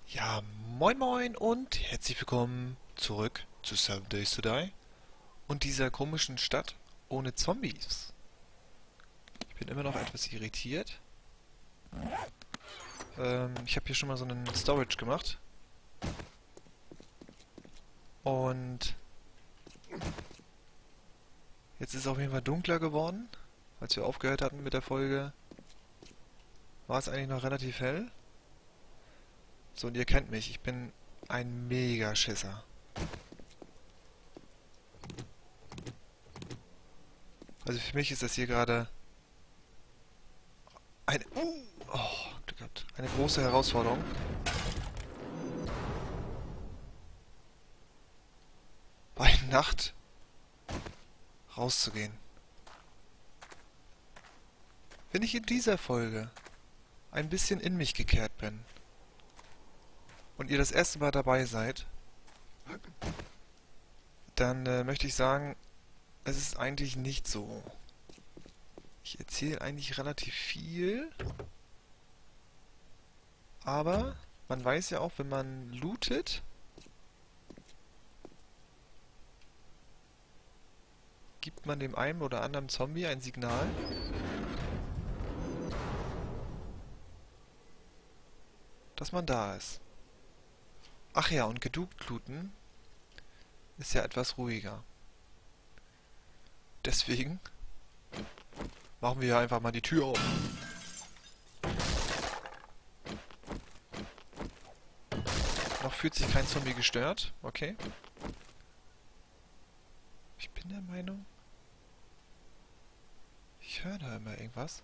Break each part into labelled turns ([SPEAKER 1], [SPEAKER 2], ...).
[SPEAKER 1] Ja, moin moin und herzlich willkommen zurück zu 7 Days to Die und dieser komischen Stadt ohne Zombies. Ich bin immer noch etwas irritiert. Ich habe hier schon mal so einen Storage gemacht. Und jetzt ist es auf jeden Fall dunkler geworden. Als wir aufgehört hatten mit der Folge, war es eigentlich noch relativ hell. So, und ihr kennt mich, ich bin ein Mega-Schisser. Also für mich ist das hier gerade eine, Glück gehabt, eine große Herausforderung. Bei Nacht rauszugehen. Wenn ich in dieser Folge ein bisschen in mich gekehrt bin und ihr das erste Mal dabei seid, dann möchte ich sagen, es ist eigentlich nicht so. Ich erzähle eigentlich relativ viel, aber man weiß ja auch, wenn man lootet, gibt man dem einen oder anderen Zombie ein Signal, dass man da ist. Ach ja, und geduckt looten ist ja etwas ruhiger. Deswegen machen wir hier einfach mal die Tür auf. Noch fühlt sich kein Zombie gestört. Okay. Ich bin der Meinung, ich höre da immer irgendwas.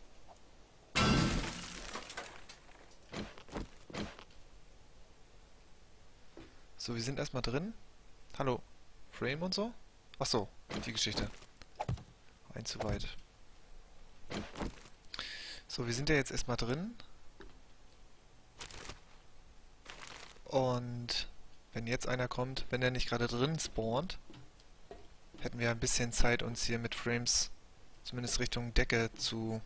[SPEAKER 1] So, wir sind erstmal drin. Hallo. Frame und so? Ach so, die Geschichte. Ein zu weit. So, wir sind ja jetzt erstmal drin. Und wenn jetzt einer kommt, wenn er nicht gerade drin spawnt, hätten wir ein bisschen Zeit, uns hier mit Frames zumindest Richtung Decke zu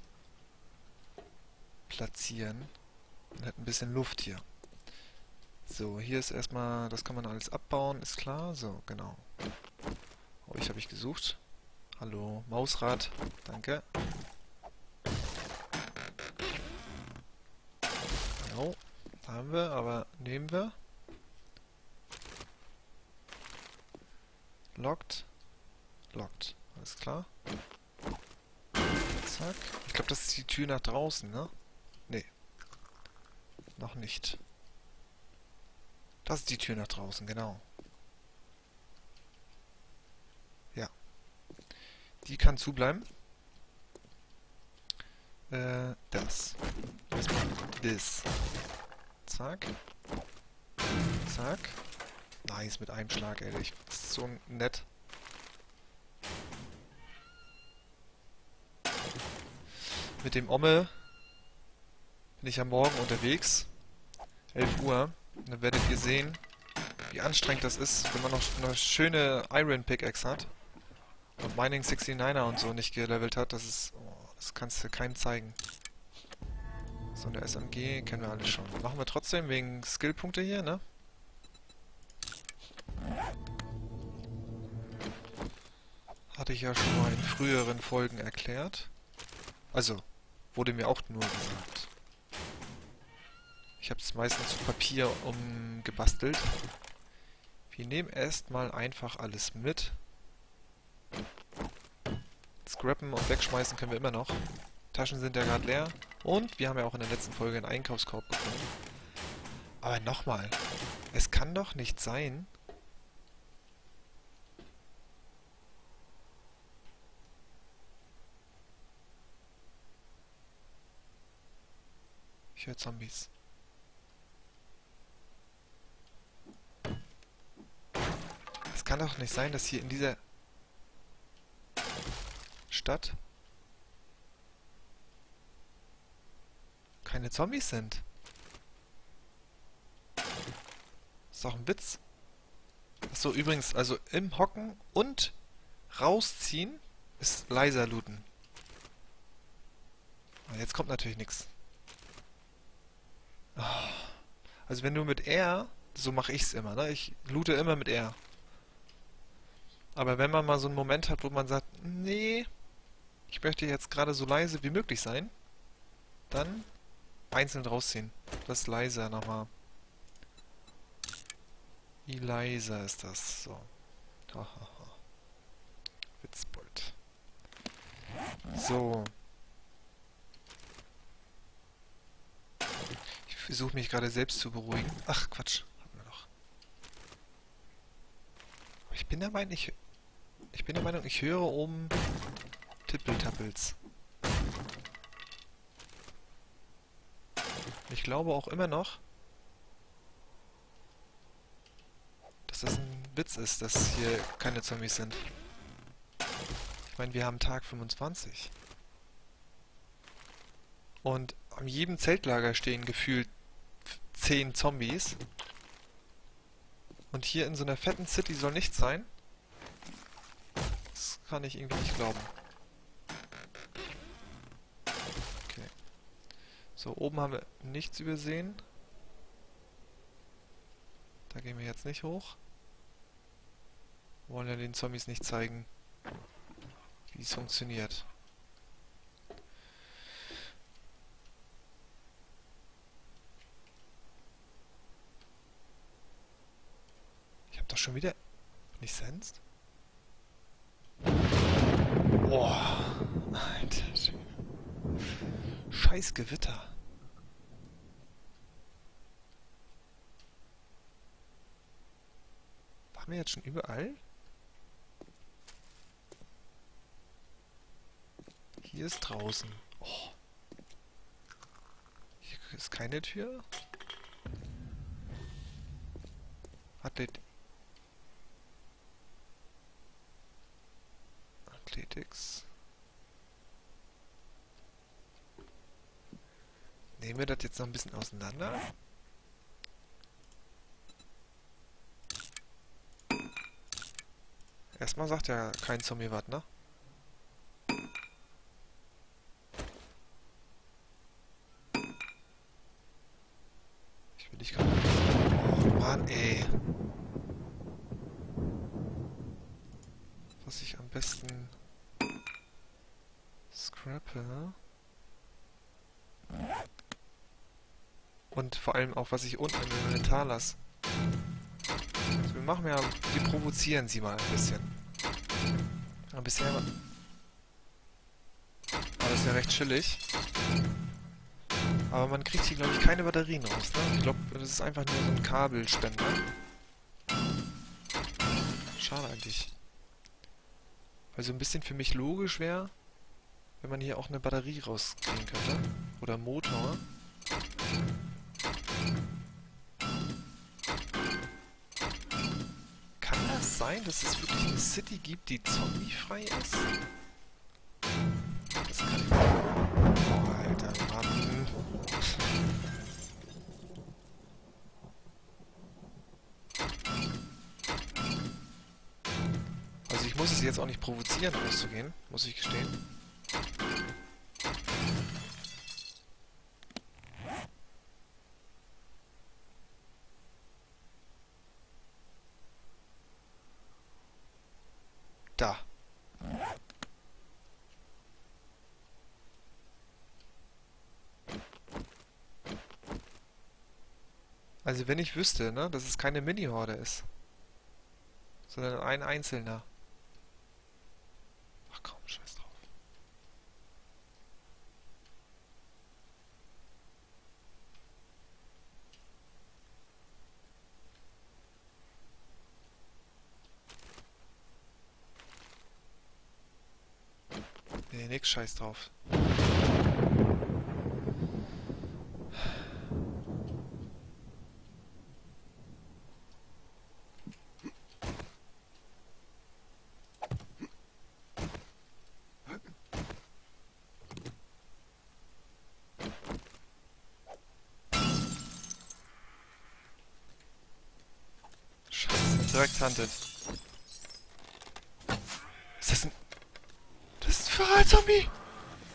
[SPEAKER 1] platzieren. Und hätten ein bisschen Luft hier. So, hier ist erstmal, das kann man alles abbauen, ist klar. So, genau. Euch habe ich gesucht. Hallo, Mausrad. Danke. Genau, haben wir, aber nehmen wir. Locked. Locked. Alles klar. Zack. Ich glaube, das ist die Tür nach draußen, ne? Nee. Noch nicht. Das ist die Tür nach draußen, genau. Ja. Die kann zubleiben. Das. Erstmal das. Zack. Zack. Nice, mit einem Schlag, ey. Das ist so nett. Mit dem Omme bin ich am Morgen unterwegs. 11 Uhr. Und dann werdet ihr sehen, wie anstrengend das ist, wenn man noch eine schöne Iron Pickaxe hat. Und Mining 69er und so nicht gelevelt hat. Das ist... Oh, das kannst du keinem zeigen. So, eine SMG kennen wir alle schon. Machen wir trotzdem wegen Skillpunkte hier, ne? Hatte ich ja schon mal in früheren Folgen erklärt. Also, wurde mir auch nur gesagt. Ich habe es meistens zu Papier umgebastelt. Wir nehmen erstmal einfach alles mit. Scrappen und wegschmeißen können wir immer noch. Taschen sind ja gerade leer. Und wir haben ja auch in der letzten Folge einen Einkaufskorb gefunden. Aber nochmal, es kann doch nicht sein... Ich höre Zombies. Es kann doch nicht sein, dass hier in dieser Stadt keine Zombies sind. Ist doch ein Witz. Achso, übrigens, also im Hocken und rausziehen ist leiser looten. Aber jetzt kommt natürlich nichts. Also wenn du mit R, so mache ich's immer, ne? Ich loote immer mit R. Aber wenn man mal so einen Moment hat, wo man sagt, nee, ich möchte jetzt gerade so leise wie möglich sein, dann einzeln rausziehen. Das ist leiser nochmal. Wie leiser ist das? So. Hahaha. Witzbold. So. Ich versuche mich gerade selbst zu beruhigen. Ach, Quatsch. Hatten wir doch. Aber ich bin der Meinung, ich höre oben Tippeltappels. Ich glaube auch immer noch, dass das ein Witz ist, dass hier keine Zombies sind. Ich meine, wir haben Tag 25. Und an jedem Zeltlager stehen gefühlt 10 Zombies. Und hier in so einer fetten City soll nichts sein? Das kann ich irgendwie nicht glauben. Okay. So, oben haben wir nichts übersehen. Da gehen wir jetzt nicht hoch. Wir wollen ja den Zombies nicht zeigen, wie es funktioniert. Ich hab doch schon wieder... Nicht sensed? Boah, Alter Schwede. Scheiß Gewitter. Waren wir jetzt schon überall? Hier ist draußen. Oh. Hier ist keine Tür. Athletics. Nehmen wir das jetzt noch ein bisschen auseinander? Erstmal sagt ja kein Zombie was, ne? Ich will dich gerade... Oh Mann, ey. Was ich am besten... scrappe... Und vor allem auch, was ich unten im Inventar lasse. Also wir machen ja... Wir provozieren sie mal ein bisschen. Aber bisher war das ja recht chillig. Aber man kriegt hier, glaube ich, keine Batterien raus, ne? Ich glaube, das ist einfach nur so ein Kabelspender. Schade eigentlich. Weil so ein bisschen für mich logisch wäre, wenn man hier auch eine Batterie rauskriegen könnte. Oder einen Motor. Kann das sein, dass es wirklich eine City gibt, die zombiefrei ist? Das kann ich nicht. Oh, Alter, Mann. Also ich muss es jetzt auch nicht provozieren, rauszugehen, muss ich gestehen. Da. Also wenn ich wüsste, ne, dass es keine Mini-Horde ist, sondern ein einzelner. Ach komm, scheiß drauf. Nee, nix, scheiß drauf. Scheiße, direkt hunted. Ist das ein... Das ist ein Verrat-Zombie!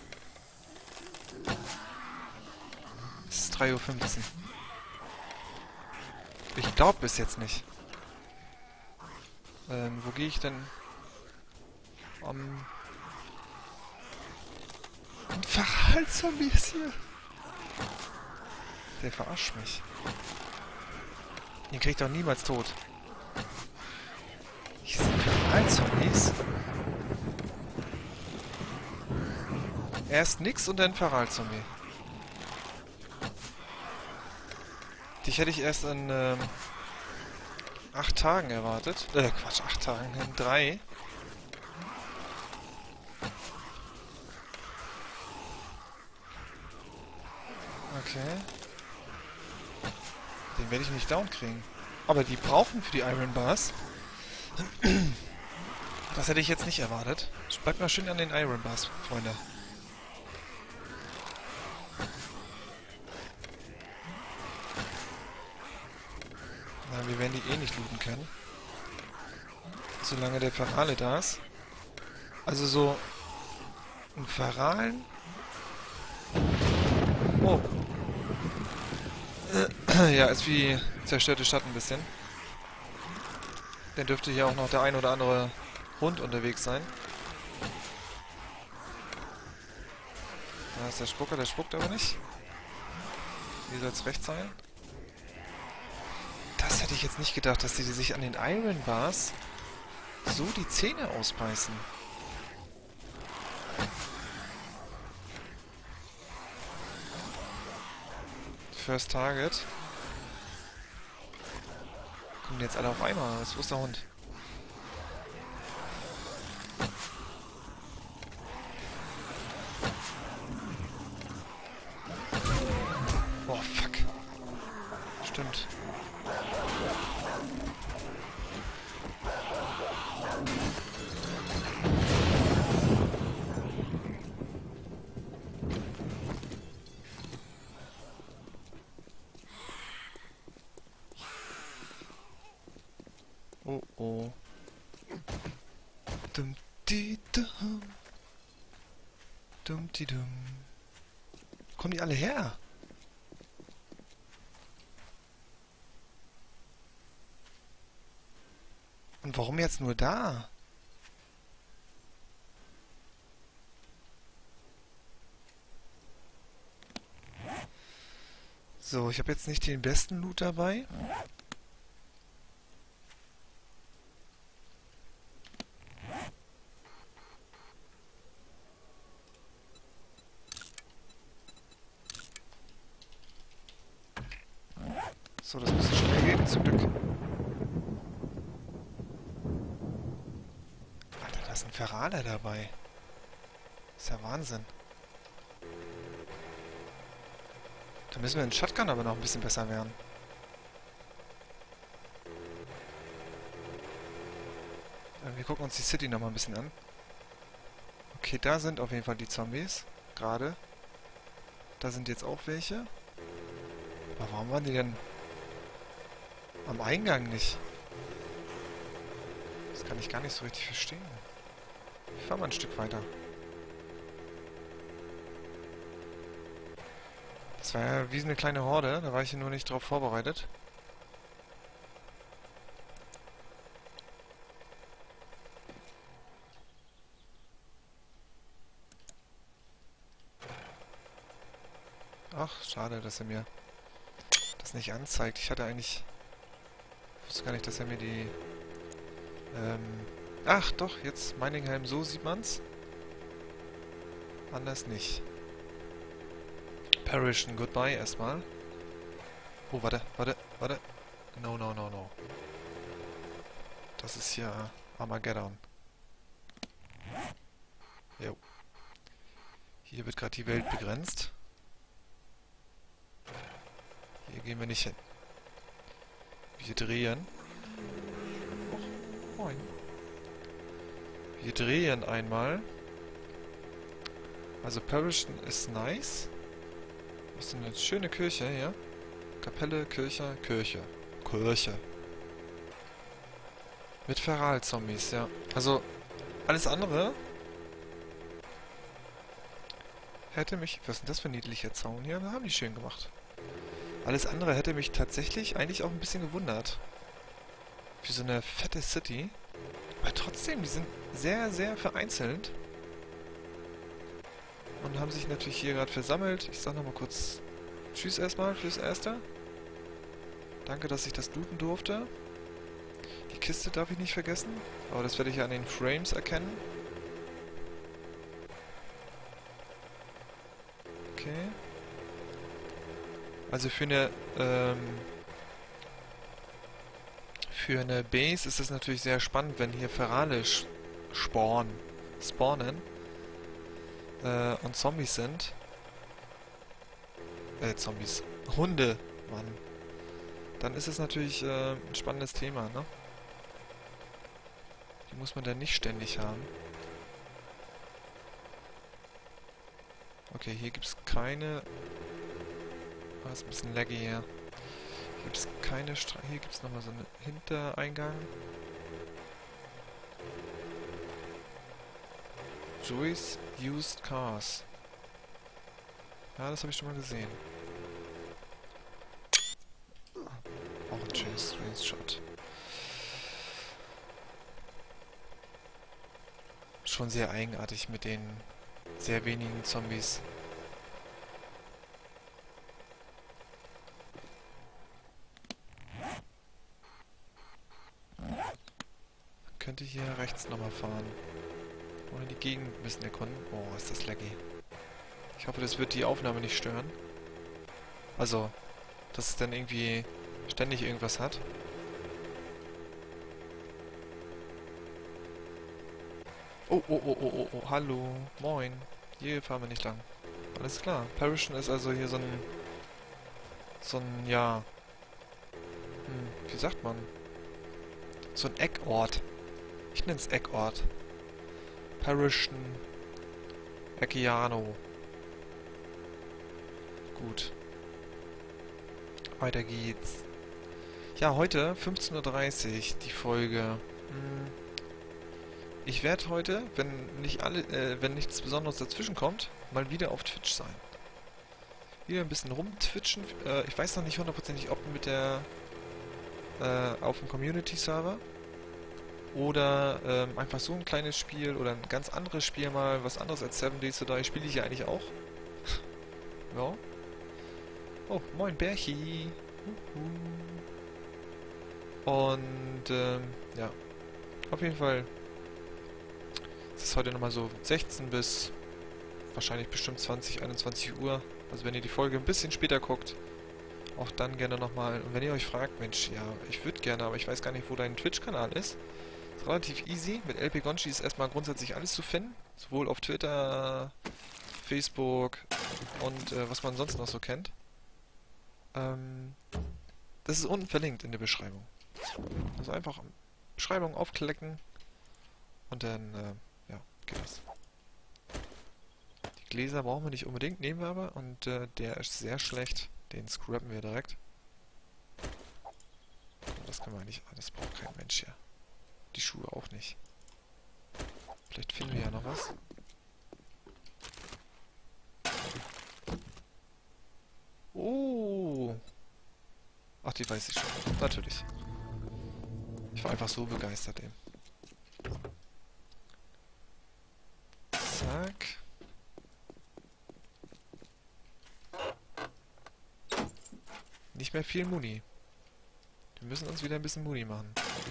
[SPEAKER 1] Es ist 3:15 Uhr. Ich glaube bis jetzt nicht. Wo gehe ich denn? Ein Verhaltszombie ist hier. Der verarscht mich. Den kriegt doch niemals tot. Hier sind Verhaltszombies. Erst nix und dann Verhaltszombie. Dich hätte ich erst in 8 Tagen erwartet. Quatsch, 8 Tagen. In 3. Okay. Den werde ich nicht down kriegen. Aber die brauchen für die Iron Bars. Das hätte ich jetzt nicht erwartet. Bleibt mal schön an den Iron Bars, Freunde. Na, wir werden die eh nicht looten können. Solange der Ferale da ist. Also so ein Feralen. Oh. Ja, ist wie zerstörte Stadt ein bisschen. Dann dürfte hier auch noch der ein oder andere Hund unterwegs sein. Da ist der Spucker, der spuckt aber nicht. Hier soll es rechts sein. Das hätte ich jetzt nicht gedacht, dass die sich an den Iron Bars so die Zähne ausbeißen. First Target. Kommen die jetzt alle auf einmal? Wo ist der Hund? Oh, fuck. Stimmt. Oh oh. Dum di dum. Dum di dum. Kommen die alle her? Und warum jetzt nur da? So, ich habe jetzt nicht den besten Loot dabei. So, das müsste schnell gehen, zum Glück. Alter, da ist ein Ferraler dabei. Ist ja Wahnsinn. Da müssen wir in Shotgun aber noch ein bisschen besser werden. Wir gucken uns die City noch mal ein bisschen an. Okay, da sind auf jeden Fall die Zombies. Gerade. Da sind jetzt auch welche. Aber warum waren die denn am Eingang nicht? Das kann ich gar nicht so richtig verstehen. Ich fahr mal ein Stück weiter. Das war ja wie eine kleine Horde, da war ich nur nicht drauf vorbereitet. Ach, schade, dass er mir das nicht anzeigt. Ich hatte eigentlich... Ich wusste gar nicht, dass er mir die... Ach, doch, jetzt Meiningheim, so sieht man's. Anders nicht. Parish, ein Goodbye erstmal. Oh, warte. No, no, no, no. Das ist hier Armageddon. Jo. Hier wird gerade die Welt begrenzt. Hier gehen wir nicht hin. Wir drehen. Oh, moin. Wir drehen einmal. Also Parishen ist nice. Das ist eine schöne Kirche hier. Kapelle, Kirche, Kirche. Kirche. Mit Feral-Zombies, ja. Also, alles andere hätte mich... Was ist denn das für ein niedlicher Zaun hier? Da haben die schön gemacht. Alles andere hätte mich tatsächlich eigentlich auch ein bisschen gewundert. Für so eine fette City. Aber trotzdem, die sind sehr, sehr vereinzelt. Und haben sich natürlich hier gerade versammelt. Ich sag nochmal kurz Tschüss erstmal fürs Erste. Danke, dass ich das looten durfte. Die Kiste darf ich nicht vergessen. Aber das werde ich ja an den Frames erkennen. Okay. Also für eine Base ist es natürlich sehr spannend, wenn hier Ferale spawnen und Zombies sind. Zombies. Hunde, Mann. Dann ist es natürlich ein spannendes Thema, ne? Die muss man dann nicht ständig haben. Okay, hier gibt es keine... Ah, ist ein bisschen laggy hier. Hier gibt es keine Hier gibt es nochmal so einen Hintereingang. Joyce Used Cars. Ja, das habe ich schon mal gesehen. Auch ein schönes Screenshot. Schon sehr eigenartig mit den sehr wenigen Zombies. Könnte hier rechts nochmal fahren. Oder die Gegend ein bisschen erkunden. Oh, ist das laggy. Ich hoffe, das wird die Aufnahme nicht stören. Also, dass es dann irgendwie ständig irgendwas hat. Oh, oh, oh, oh, oh, oh, hallo. Moin. Hier fahren wir nicht lang. Alles klar. Parishen ist also hier so ein, ja... wie sagt man? So ein Eckort. Ich nenne es Eckort. Parishen. Eckiano. Gut. Weiter geht's. Ja, heute 15:30 Uhr die Folge. Ich werde heute, wenn nichts Besonderes dazwischen kommt, mal wieder auf Twitch sein. Wieder ein bisschen rumtwitchen. Ich weiß noch nicht hundertprozentig, ob mit der auf dem Community-Server oder einfach so ein kleines Spiel oder ein ganz anderes Spiel mal, was anderes als 7 Days to Die spiele ich ja eigentlich auch. Ja. Oh, moin Berchi. Und ja, auf jeden Fall es ist heute nochmal so 16 bis wahrscheinlich bestimmt 20, 21 Uhr. Also wenn ihr die Folge ein bisschen später guckt, auch dann gerne nochmal. Und wenn ihr euch fragt, Mensch, ja, ich würde gerne, aber ich weiß gar nicht, wo dein Twitch-Kanal ist. Ist relativ easy. Mit LP Gonchi ist erstmal grundsätzlich alles zu finden. Sowohl auf Twitter, Facebook und was man sonst noch so kennt. Das ist unten verlinkt in der Beschreibung. Also einfach Beschreibung aufklicken und dann, ja, geht das. Die Gläser brauchen wir nicht unbedingt, nehmen wir aber. Und der ist sehr schlecht. Den scrubben wir direkt. Das können wir nicht. Das braucht kein Mensch hier. Die Schuhe auch nicht. Vielleicht finden wir ja noch was. Oh! Ach, die weiß ich schon. Natürlich. Ich war einfach so begeistert eben. Zack. Nicht mehr viel Muni. Wir müssen uns wieder ein bisschen Muni machen.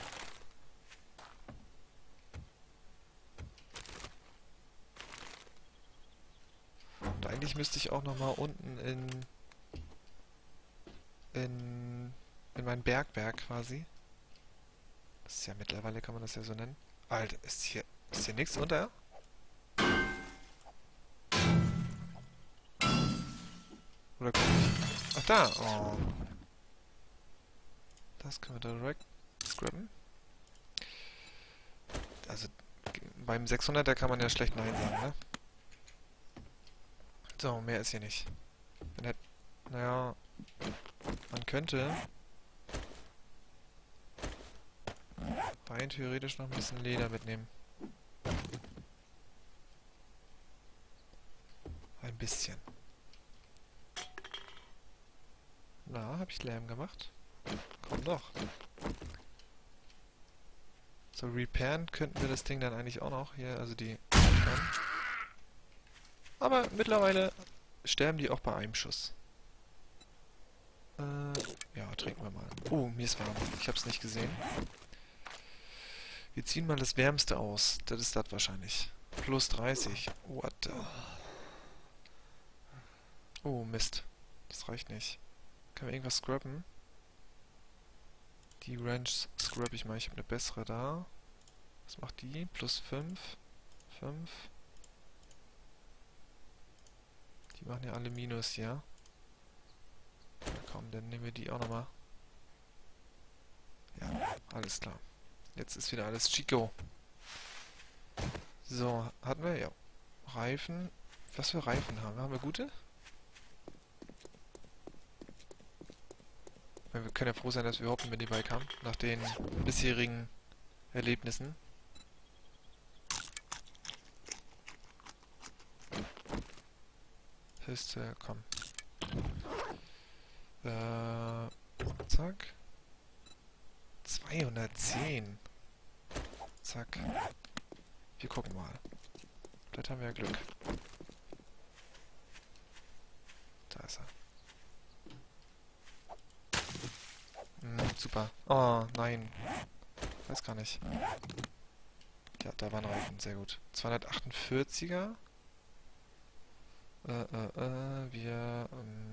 [SPEAKER 1] Und eigentlich müsste ich auch nochmal unten in mein Bergwerk quasi. Das ist ja mittlerweile, kann man das ja so nennen. Alter, ist hier nichts unter? Oder guck ich? Ach da! Oh. Das können wir direkt scrappen. Also beim 600er kann man ja schlecht Nein sagen, ne? So, mehr ist hier nicht. Naja, man könnte rein theoretisch noch ein bisschen Leder mitnehmen. Ein bisschen. Na, habe ich Lärm gemacht? Komm doch. So, repairen könnten wir das Ding dann eigentlich auch noch. Hier, also die Shotgun. Aber mittlerweile sterben die auch bei einem Schuss. Ja, trinken wir mal. Oh, mir ist warm. Ich hab's nicht gesehen. Wir ziehen mal das Wärmste aus. Das ist das wahrscheinlich. Plus 30. What the... Oh, Mist. Das reicht nicht. Können wir irgendwas scrubben? Die Wrench scrub ich mal. Ich habe eine bessere da. Was macht die? Plus 5. 5. Die machen ja alle Minus hier. Ja, komm, dann nehmen wir die auch nochmal. Ja, alles klar. Jetzt ist wieder alles Chico. So, hatten wir? Ja. Reifen. Was für Reifen haben wir? Haben wir gute? Wir können ja froh sein, dass wir überhaupt mit dem Bike haben. Nach den bisherigen Erlebnissen. Piste, komm. Zack. 210. Zack. Wir gucken mal. Vielleicht haben wir ja Glück. Da ist er. Super. Oh, nein. Weiß gar nicht. Ja, da waren Reifen. Sehr gut. 248er. Wir,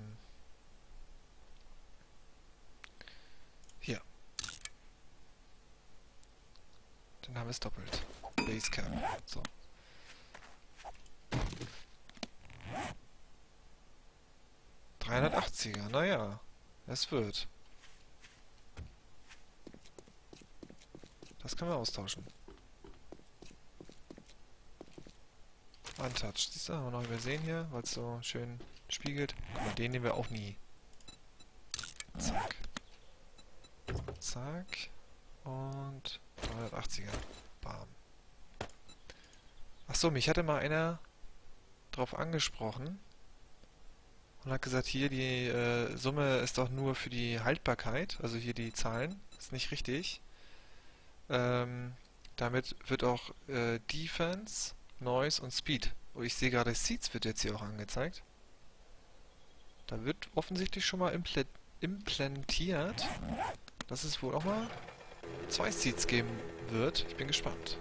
[SPEAKER 1] hier. Dann haben wir es doppelt. Basecap. So. ...380er, naja. Es wird. Das können wir austauschen. Untouched. Siehst du, haben wir noch übersehen hier, weil es so schön spiegelt. Guck mal, den nehmen wir auch nie. Zack. Zack. Und 380er. Bam. Achso, mich hatte mal einer drauf angesprochen und hat gesagt, hier die Summe ist doch nur für die Haltbarkeit, also hier die Zahlen, ist nicht richtig. Damit wird auch Defense, Noise und Speed. Oh, ich sehe gerade, Seeds wird jetzt hier auch angezeigt. Da wird offensichtlich schon mal implantiert, dass es wohl auch mal 2 Seeds geben wird. Ich bin gespannt.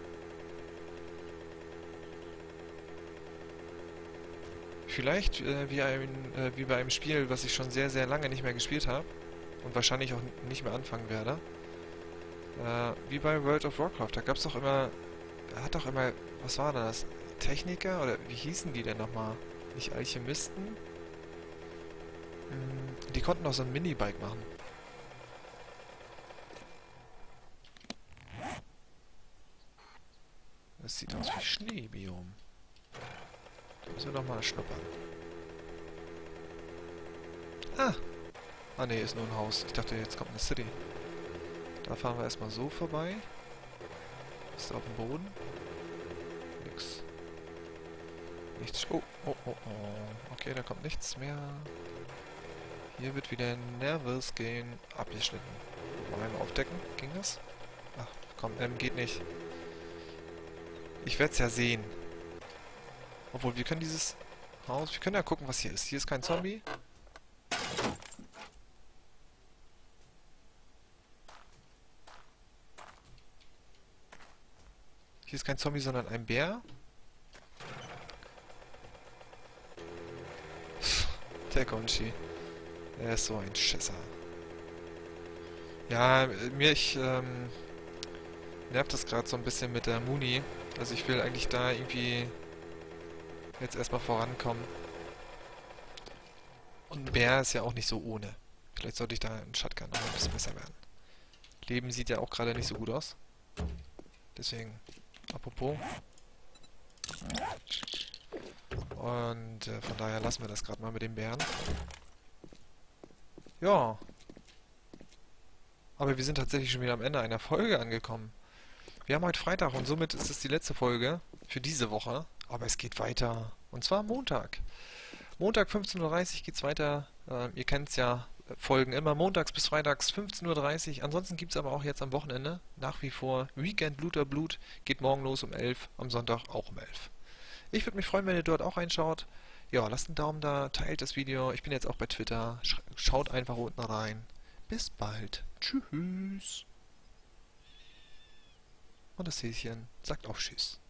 [SPEAKER 1] Vielleicht wie bei einem Spiel, was ich schon sehr, sehr lange nicht mehr gespielt habe und wahrscheinlich auch nicht mehr anfangen werde. Wie bei World of Warcraft. Da gab es doch immer... Hat doch immer... Was war das? Techniker? Oder wie hießen die denn nochmal? Nicht Alchemisten? Die konnten auch so ein Minibike machen. Das sieht aus wie Schneebiom. Da müssen wir doch mal schnuppern. Ah! Ah ne, ist nur ein Haus. Ich dachte, jetzt kommt eine City. Da fahren wir erstmal so vorbei. Ist da auf dem Boden? Nix. Nichts. Oh, oh, oh, oh. Okay, da kommt nichts mehr. Hier wird wieder Nervous gehen. Abgeschnitten. Mal einmal aufdecken. Ging das? Ach, komm, geht nicht. Ich werde es ja sehen. Obwohl, wir können dieses Haus... Wir können ja gucken, was hier ist. Hier ist kein Zombie. Hier ist kein Zombie, sondern ein Bär. Der Gonchi. Er ist so ein Schisser. Ja, mich nervt das gerade so ein bisschen mit der Muni. Also ich will eigentlich da irgendwie jetzt erstmal vorankommen. Und ein Bär ist ja auch nicht so ohne. Vielleicht sollte ich da einen Shotgun noch ein bisschen besser werden. Leben sieht ja auch gerade nicht so gut aus. Deswegen, apropos. Und von daher lassen wir das gerade mal mit dem Bären. Ja. Aber wir sind tatsächlich schon wieder am Ende einer Folge angekommen. Wir haben heute Freitag und somit ist es die letzte Folge für diese Woche. Aber es geht weiter. Und zwar Montag. Montag 15:30 Uhr geht's weiter. Ihr kennt es ja Folgen immer montags bis freitags 15:30 Uhr. Ansonsten gibt es aber auch jetzt am Wochenende nach wie vor Weekend Looter Blut. Geht morgen los um 11, am Sonntag auch um 11. Ich würde mich freuen, wenn ihr dort auch reinschaut. Ja, lasst einen Daumen da, teilt das Video. Ich bin jetzt auch bei Twitter. Schaut einfach unten rein. Bis bald. Tschüss. Und das Häschen sagt auch Tschüss.